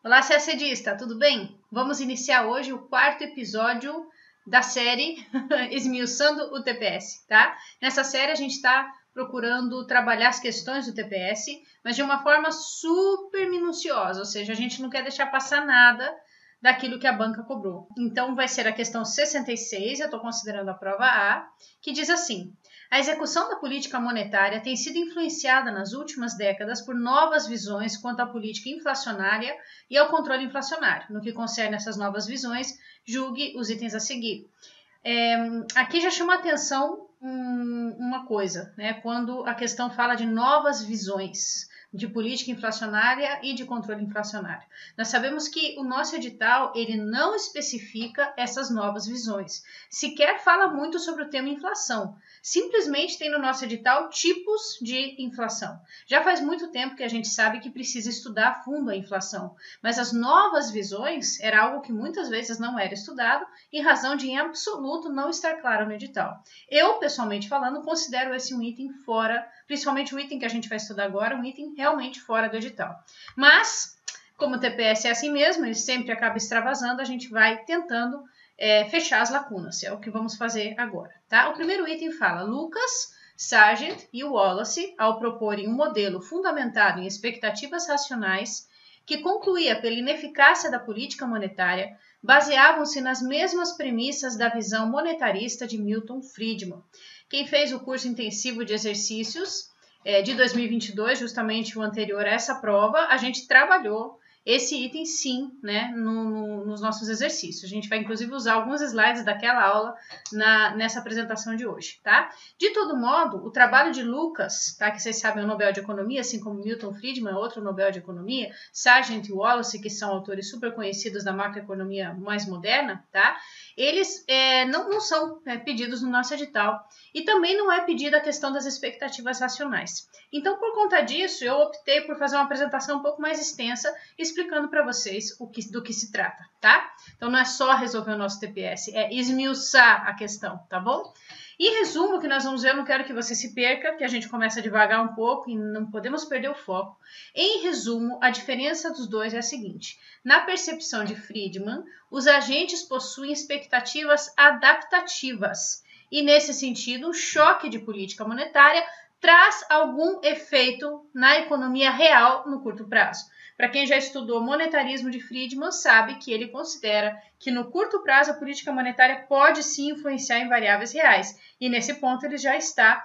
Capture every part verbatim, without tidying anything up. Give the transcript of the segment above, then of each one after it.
Olá, CACDista, tudo bem? Vamos iniciar hoje o quarto episódio da série Esmiuçando o T P S, tá? Nessa série a gente está procurando trabalhar as questões do T P S, mas de uma forma super minuciosa, ou seja, a gente não quer deixar passar nada daquilo que a banca cobrou. Então vai ser a questão sessenta e seis, eu estou considerando a prova A, que diz assim: a execução da política monetária tem sido influenciada nas últimas décadas por novas visões quanto à política inflacionária e ao controle inflacionário. No que concerne essas novas visões, julgue os itens a seguir. É, aqui já chama a atenção um, uma coisa, né? Quando a questão fala de novas visões de política inflacionária e de controle inflacionário. Nós sabemos que o nosso edital ele não especifica essas novas visões, sequer fala muito sobre o tema inflação. Simplesmente tem no nosso edital tipos de inflação. Já faz muito tempo que a gente sabe que precisa estudar a fundo a inflação, mas as novas visões era algo que muitas vezes não era estudado em razão de em absoluto não estar claro no edital. Eu, pessoalmente falando, considero esse um item fora, principalmente o item que a gente vai estudar agora, um item realmente fora do edital. Mas, como o T P S é assim mesmo, ele sempre acaba extravasando, a gente vai tentando É, fechar as lacunas, é o que vamos fazer agora, tá? O primeiro item fala: Lucas, Sargent e Wallace, ao proporem um modelo fundamentado em expectativas racionais que concluía pela ineficácia da política monetária, baseavam-se nas mesmas premissas da visão monetarista de Milton Friedman. Quem fez o curso intensivo de exercícios é, de dois mil e vinte e dois, justamente o anterior a essa prova, a gente trabalhou esse item sim, né, no, no, nos nossos exercícios. A gente vai inclusive usar alguns slides daquela aula na, nessa apresentação de hoje, tá? De todo modo, o trabalho de Lucas, tá, que vocês sabem é o Nobel de Economia, assim como Milton Friedman, outro Nobel de Economia, Sargent e Wallace, que são autores super conhecidos da macroeconomia mais moderna, tá? Eles é, não, não são é, pedidos no nosso edital e também não é pedida a questão das expectativas racionais. Então, por conta disso, eu optei por fazer uma apresentação um pouco mais extensa, explicando para vocês o que, do que se trata, tá? Então, não é só resolver o nosso T P S, é esmiuçar a questão, tá bom? Em resumo, o que nós vamos ver, eu não quero que você se perca, que a gente começa a devagar um pouco e não podemos perder o foco. Em resumo, a diferença dos dois é a seguinte: na percepção de Friedman, os agentes possuem expectativas adaptativas e, nesse sentido, um choque de política monetária traz algum efeito na economia real no curto prazo. Para quem já estudou monetarismo de Friedman, sabe que ele considera que no curto prazo a política monetária pode sim influenciar em variáveis reais. E nesse ponto ele já está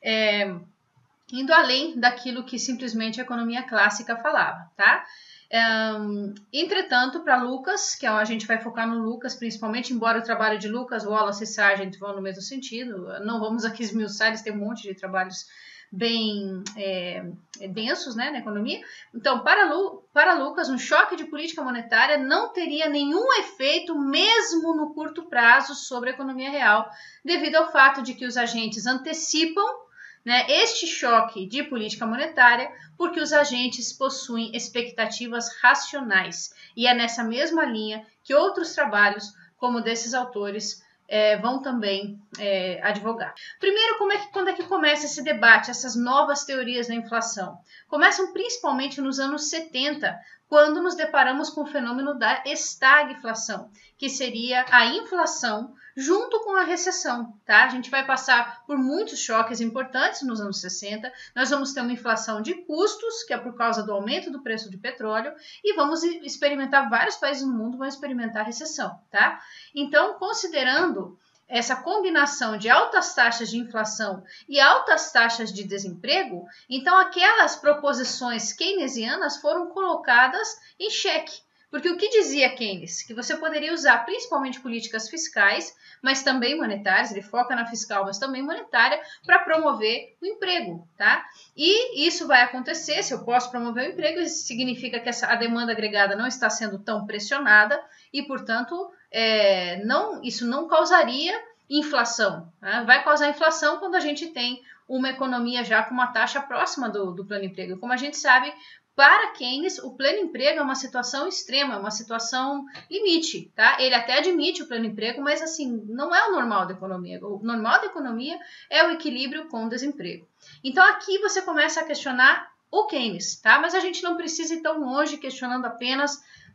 é, indo além daquilo que simplesmente a economia clássica falava, tá? Um, entretanto, para Lucas, que a gente vai focar no Lucas principalmente, embora o trabalho de Lucas, Wallace e Sargent vão no mesmo sentido, não vamos aqui esmiuçar, eles têm um monte de trabalhos bem é, densos, né, na economia. Então, para, Lu, para Lucas, um choque de política monetária não teria nenhum efeito, mesmo no curto prazo, sobre a economia real, devido ao fato de que os agentes antecipam, né, este choque de política monetária porque os agentes possuem expectativas racionais. E é nessa mesma linha que outros trabalhos, como desses autores, É, vão também é, advogar. Primeiro, como é que, quando é que começa esse debate, essas novas teorias da inflação? Começam principalmente nos anos setenta, quando nos deparamos com o fenômeno da estagflação, que seria a inflação junto com a recessão, tá? A gente vai passar por muitos choques importantes nos anos sessenta, nós vamos ter uma inflação de custos, que é por causa do aumento do preço de petróleo, e vamos experimentar, vários países no mundo vão experimentar recessão, tá? Então, considerando essa combinação de altas taxas de inflação e altas taxas de desemprego, então aquelas proposições keynesianas foram colocadas em xeque. Porque o que dizia Keynes? Que você poderia usar principalmente políticas fiscais, mas também monetárias, ele foca na fiscal, mas também monetária, para promover o emprego, tá? E isso vai acontecer, se eu posso promover o emprego, isso significa que essa, a demanda agregada não está sendo tão pressionada e, portanto, é, não, isso não causaria inflação, né? Vai causar inflação quando a gente tem uma economia já com uma taxa próxima do, do plano emprego. Como a gente sabe, para Keynes, o pleno emprego é uma situação extrema, uma situação limite, tá? Ele até admite o pleno emprego, mas assim, não é o normal da economia. O normal da economia é o equilíbrio com o desemprego. Então aqui você começa a questionar o Keynes, tá? Mas a gente não precisa ir tão longe questionando apenas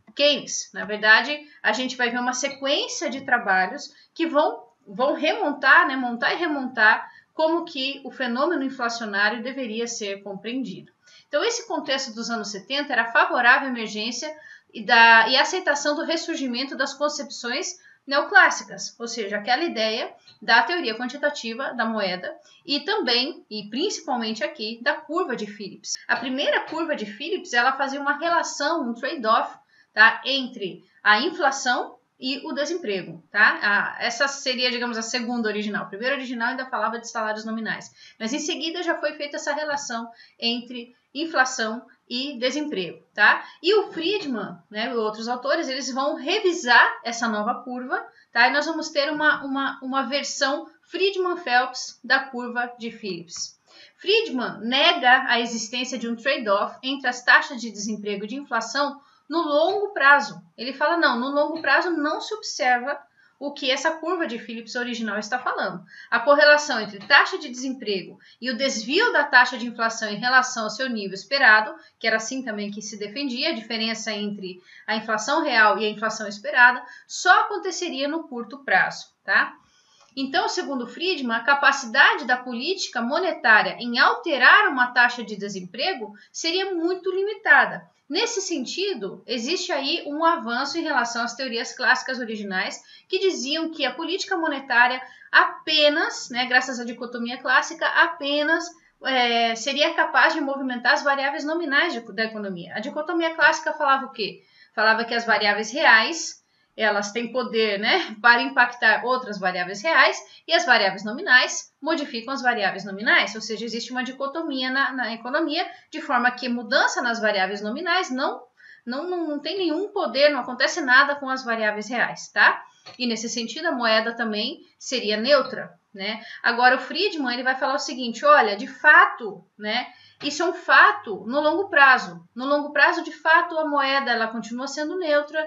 Keynes. Na verdade, a gente vai ver uma sequência de trabalhos que vão, vão remontar, né, montar e remontar como que o fenômeno inflacionário deveria ser compreendido. Então, esse contexto dos anos setenta era favorável à emergência e, da, e à aceitação do ressurgimento das concepções neoclássicas, ou seja, aquela ideia da teoria quantitativa da moeda e também, e principalmente aqui, da curva de Phillips. A primeira curva de Phillips, ela fazia uma relação, um trade-off, tá, entre a inflação e o desemprego, tá? A, essa seria, digamos, a segunda original. A primeira original ainda falava de salários nominais, mas em seguida já foi feita essa relação entre inflação e desemprego, tá? E o Friedman, né, e outros autores, eles vão revisar essa nova curva, tá? E nós vamos ter uma, uma, uma versão Friedman-Phelps da curva de Phillips. Friedman nega a existência de um trade-off entre as taxas de desemprego e de inflação no longo prazo. Ele fala, não, no longo prazo não se observa o que essa curva de Phillips original está falando. A correlação entre taxa de desemprego e o desvio da taxa de inflação em relação ao seu nível esperado, que era assim também que se defendia, a diferença entre a inflação real e a inflação esperada, só aconteceria no curto prazo, tá? Então, segundo Friedman, a capacidade da política monetária em alterar uma taxa de desemprego seria muito limitada. Nesse sentido, existe aí um avanço em relação às teorias clássicas originais que diziam que a política monetária apenas, né, graças à dicotomia clássica, apenas é, seria capaz de movimentar as variáveis nominais de, da economia. A dicotomia clássica falava o quê? Falava que as variáveis reais elas têm poder, né, para impactar outras variáveis reais e as variáveis nominais modificam as variáveis nominais, ou seja, existe uma dicotomia na, na economia, de forma que mudança nas variáveis nominais não, não, não, não tem nenhum poder, não acontece nada com as variáveis reais, tá? E nesse sentido a moeda também seria neutra, né? Agora o Friedman ele vai falar o seguinte, olha, de fato, né, isso é um fato no longo prazo. No longo prazo, de fato, a moeda ela continua sendo neutra.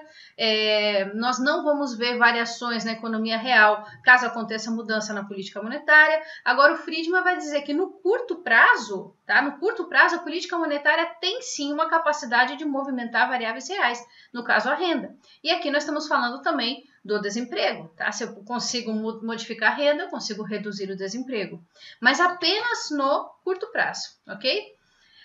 É, nós não vamos ver variações na economia real caso aconteça mudança na política monetária. Agora, o Friedman vai dizer que no curto prazo, tá? No curto prazo, a política monetária tem sim uma capacidade de movimentar variáveis reais, no caso, a renda. E aqui nós estamos falando também do desemprego, tá? Se eu consigo modificar a renda, eu consigo reduzir o desemprego, mas apenas no curto prazo, ok?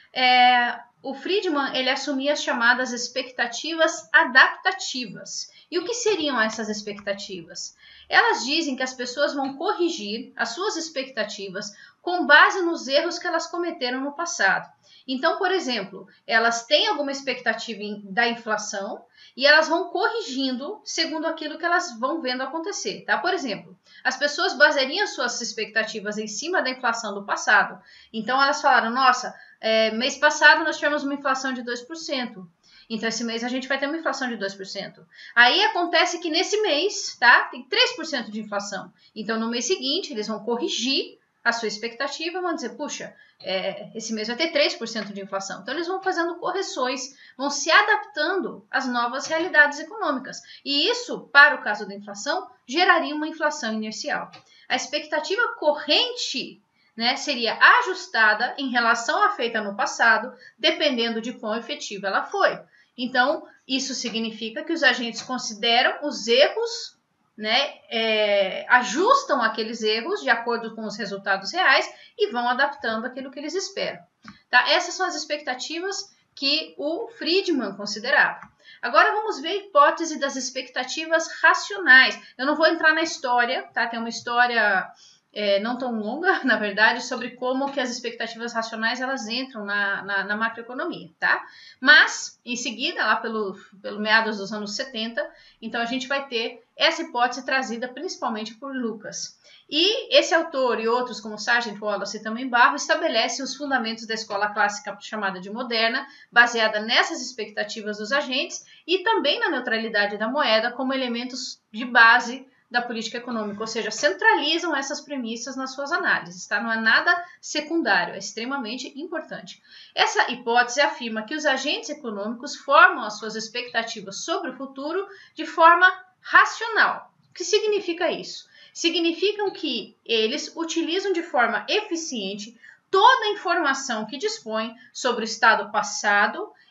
É, o Friedman, ele assumia as chamadas expectativas adaptativas. E o que seriam essas expectativas? Elas dizem que as pessoas vão corrigir as suas expectativas com base nos erros que elas cometeram no passado. Então, por exemplo, elas têm alguma expectativa da inflação e elas vão corrigindo segundo aquilo que elas vão vendo acontecer, tá? Por exemplo, as pessoas baseariam suas expectativas em cima da inflação do passado. Então, elas falaram, nossa, é, mês passado nós tivemos uma inflação de dois por cento. Então, esse mês a gente vai ter uma inflação de dois por cento. Aí, acontece que nesse mês, tá? Tem três por cento de inflação. Então, no mês seguinte, eles vão corrigir a sua expectativa, vão dizer, puxa, é, esse mês vai ter três por cento de inflação. Então, eles vão fazendo correções, vão se adaptando às novas realidades econômicas. E isso, para o caso da inflação, geraria uma inflação inercial. A expectativa corrente, né, seria ajustada em relação à feita no passado, dependendo de quão efetiva ela foi. Então, isso significa que os agentes consideram os erros, né, é, ajustam aqueles erros de acordo com os resultados reais e vão adaptando aquilo que eles esperam. Tá? Essas são as expectativas que o Friedman considerava. Agora vamos ver a hipótese das expectativas racionais. Eu não vou entrar na história, tá? Tem uma história é, não tão longa, na verdade, sobre como que as expectativas racionais elas entram na, na, na macroeconomia, tá? Mas, em seguida, lá pelo, pelo meados dos anos setenta, então a gente vai ter essa hipótese trazida principalmente por Lucas. E esse autor e outros, como Sargent, Wallace e também Barro, estabelecem os fundamentos da escola clássica chamada de moderna, baseada nessas expectativas dos agentes e também na neutralidade da moeda como elementos de base da política econômica, ou seja, centralizam essas premissas nas suas análises, tá? Não é nada secundário, é extremamente importante. Essa hipótese afirma que os agentes econômicos formam as suas expectativas sobre o futuro de forma racional. O que significa isso? Significam que eles utilizam de forma eficiente toda a informação que dispõem sobre o estado passado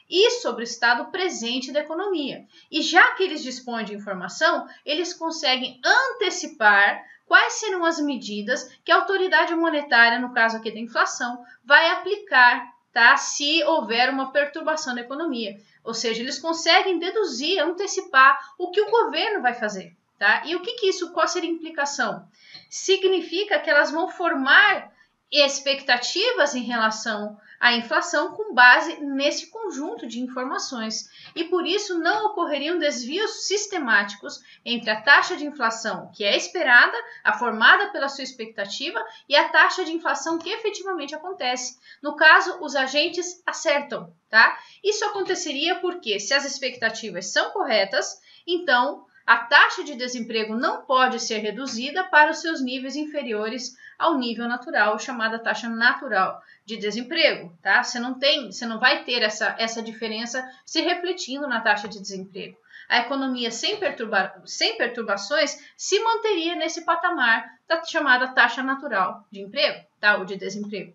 e sobre o estado presente da economia. E já que eles dispõem de informação, eles conseguem antecipar quais serão as medidas que a autoridade monetária, no caso aqui da inflação, vai aplicar, tá? Se houver uma perturbação da economia. Ou seja, eles conseguem deduzir, antecipar o que o governo vai fazer, tá? E o que, que isso, qual seria a implicação? Significa que elas vão formar expectativas em relação à inflação com base nesse conjunto de informações. E por isso não ocorreriam desvios sistemáticos entre a taxa de inflação que é esperada, a formada pela sua expectativa, e a taxa de inflação que efetivamente acontece. No caso, os agentes acertam, tá? Isso aconteceria porque, se as expectativas são corretas, então a taxa de desemprego não pode ser reduzida para os seus níveis inferiores ao nível natural, chamada taxa natural de desemprego, tá? Você não tem, você não vai ter essa, essa diferença se refletindo na taxa de desemprego. A economia sem, perturba, sem perturbações se manteria nesse patamar da chamada taxa natural de emprego, tá? Ou de desemprego.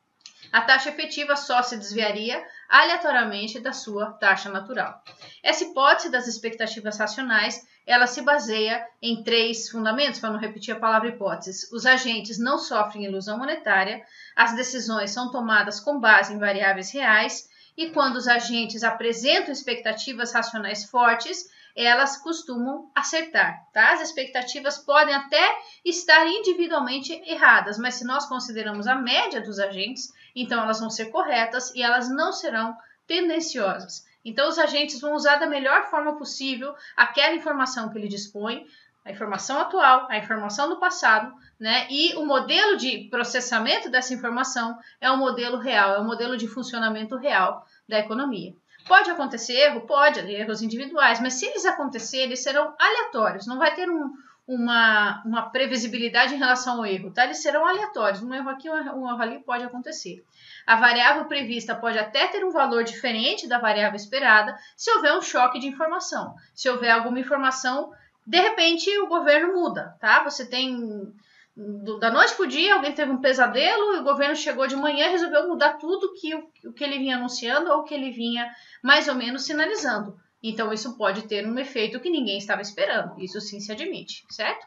A taxa efetiva só se desviaria aleatoriamente da sua taxa natural. Essa hipótese das expectativas racionais, ela se baseia em três fundamentos, para não repetir a palavra hipótese. Os agentes não sofrem ilusão monetária, as decisões são tomadas com base em variáveis reais, e quando os agentes apresentam expectativas racionais fortes, elas costumam acertar, tá? As expectativas podem até estar individualmente erradas, mas se nós consideramos a média dos agentes, então elas vão ser corretas e elas não serão tendenciosas. Então os agentes vão usar da melhor forma possível aquela informação que ele dispõe, a informação atual, a informação do passado, né? E o modelo de processamento dessa informação é um modelo real, é um modelo de funcionamento real da economia. Pode acontecer erro? Pode, erros individuais, mas se eles acontecerem, eles serão aleatórios, não vai ter um, uma, uma previsibilidade em relação ao erro, tá? Eles serão aleatórios, um erro aqui, um erro ali pode acontecer. A variável prevista pode até ter um valor diferente da variável esperada se houver um choque de informação. Se houver alguma informação, de repente o governo muda, tá? Você tem... Da noite para o dia, alguém teve um pesadelo e o governo chegou de manhã e resolveu mudar tudo que, o, o que ele vinha anunciando ou o que ele vinha mais ou menos sinalizando. Então, isso pode ter um efeito que ninguém estava esperando. Isso sim se admite, certo?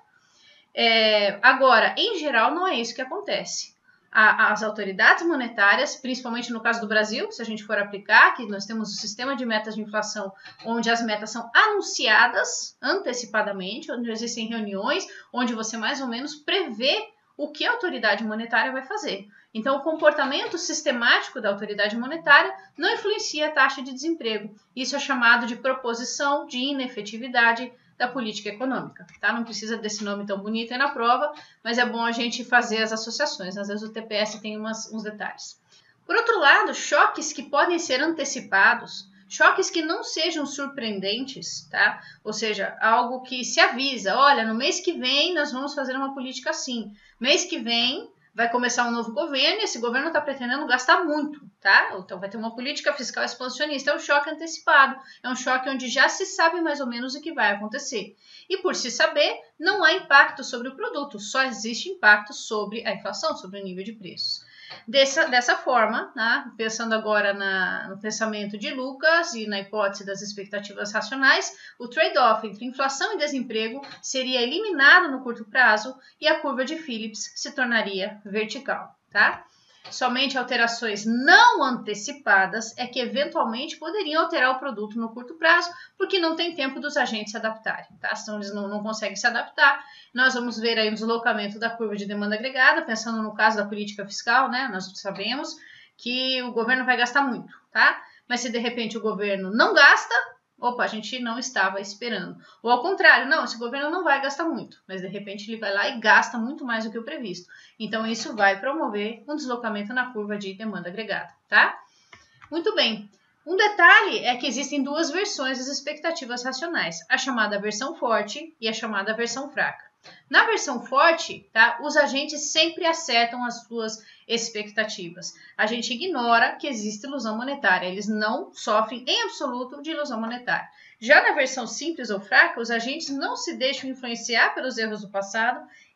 É, agora, em geral, não é isso que acontece. A, as autoridades monetárias, principalmente no caso do Brasil, se a gente for aplicar, que nós temos o sistema de metas de inflação, onde as metas são anunciadas antecipadamente, onde existem reuniões, onde você mais ou menos prevê o que a autoridade monetária vai fazer. Então, o comportamento sistemático da autoridade monetária não influencia a taxa de desemprego. Isso é chamado de proposição de inefetividade da política econômica, tá? Não precisa desse nome tão bonito aí na prova, mas é bom a gente fazer as associações. Às vezes o T P S tem umas, uns detalhes. Por outro lado, choques que podem ser antecipados, choques que não sejam surpreendentes, tá? Ou seja, algo que se avisa, olha, no mês que vem nós vamos fazer uma política assim. Mês que vem vai começar um novo governo e esse governo está pretendendo gastar muito, tá? Então vai ter uma política fiscal expansionista, é um choque antecipado, é um choque onde já se sabe mais ou menos o que vai acontecer. E por se saber, não há impacto sobre o produto, só existe impacto sobre a inflação, sobre o nível de preços. Dessa, dessa forma, né, pensando agora na, no pensamento de Lucas e na hipótese das expectativas racionais, o trade-off entre inflação e desemprego seria eliminado no curto prazo e a curva de Phillips se tornaria vertical, tá? Somente alterações não antecipadas é que eventualmente poderiam alterar o produto no curto prazo, porque não tem tempo dos agentes se adaptarem, tá? Então eles não, não conseguem se adaptar. Nós vamos ver aí o deslocamento da curva de demanda agregada, pensando no caso da política fiscal, né? Nós sabemos que o governo vai gastar muito, tá? Mas se de repente o governo não gasta, opa, a gente não estava esperando. Ou ao contrário, não, esse governo não vai gastar muito, mas de repente ele vai lá e gasta muito mais do que o previsto. Então isso vai promover um deslocamento na curva de demanda agregada, tá? Muito bem. Um detalhe é que existem duas versões das expectativas racionais, a chamada versão forte e a chamada versão fraca. Na versão forte, tá, os agentes sempre acertam as suas expectativas. A gente ignora que existe ilusão monetária, eles não sofrem em absoluto de ilusão monetária. Já na versão simples ou fraca, os agentes não se deixam influenciar pelos erros do passado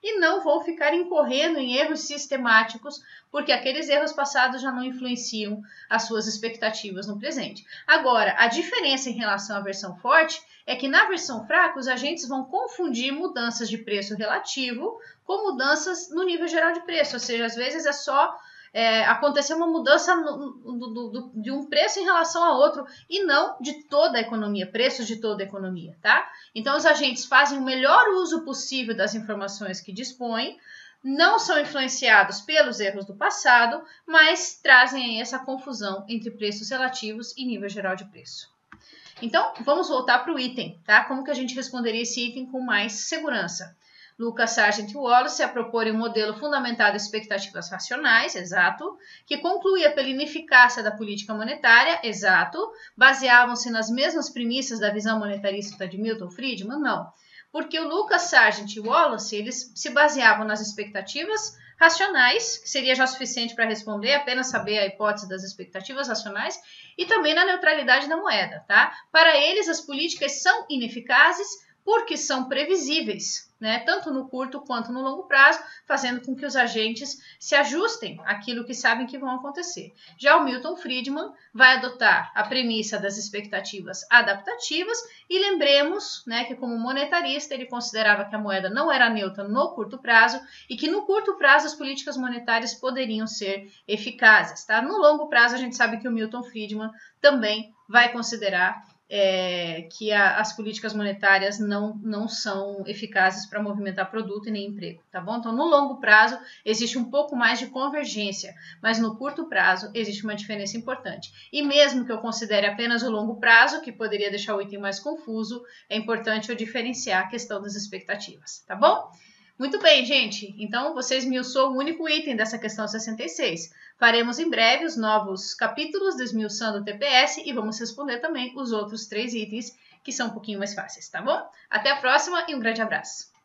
e não vão ficar incorrendo em erros sistemáticos, porque aqueles erros passados já não influenciam as suas expectativas no presente. Agora, a diferença em relação à versão forte é que na versão fraca os agentes vão confundir mudanças de preço relativo com mudanças no nível geral de preço, ou seja, às vezes é só é, acontecer uma mudança no, do, do, do, de um preço em relação a outro e não de toda a economia, preços de toda a economia, tá? Então os agentes fazem o melhor uso possível das informações que dispõem, não são influenciados pelos erros do passado, mas trazem essa confusão entre preços relativos e nível geral de preço. Então, vamos voltar para o item, tá? Como que a gente responderia esse item com mais segurança? Lucas, Sargent e Wallace a proporem um modelo fundamentado em expectativas racionais, exato, que concluía pela ineficácia da política monetária, exato, baseavam-se nas mesmas premissas da visão monetarista de Milton Friedman, não. Porque o Lucas, Sargent e Wallace, eles se baseavam nas expectativas racionais, que seria já suficiente para responder, apenas saber a hipótese das expectativas racionais, e também na neutralidade da moeda, tá? Para eles, as políticas são ineficazes porque são previsíveis, né? Tanto no curto quanto no longo prazo, fazendo com que os agentes se ajustem àquilo que sabem que vão acontecer. Já o Milton Friedman vai adotar a premissa das expectativas adaptativas e lembremos, né, que como monetarista ele considerava que a moeda não era neutra no curto prazo e que no curto prazo as políticas monetárias poderiam ser eficazes, tá? No longo prazo a gente sabe que o Milton Friedman também vai considerar É, que a, as políticas monetárias não, não são eficazes para movimentar produto e nem emprego, tá bom? Então, no longo prazo, existe um pouco mais de convergência, mas no curto prazo, existe uma diferença importante. E mesmo que eu considere apenas o longo prazo, que poderia deixar o item mais confuso, é importante eu diferenciar a questão das expectativas, tá bom? Muito bem, gente. Então, você esmiuçou o único item dessa questão sessenta e seis. Faremos em breve os novos capítulos do Esmiuçando o T P S e vamos responder também os outros três itens que são um pouquinho mais fáceis, tá bom? Até a próxima e um grande abraço.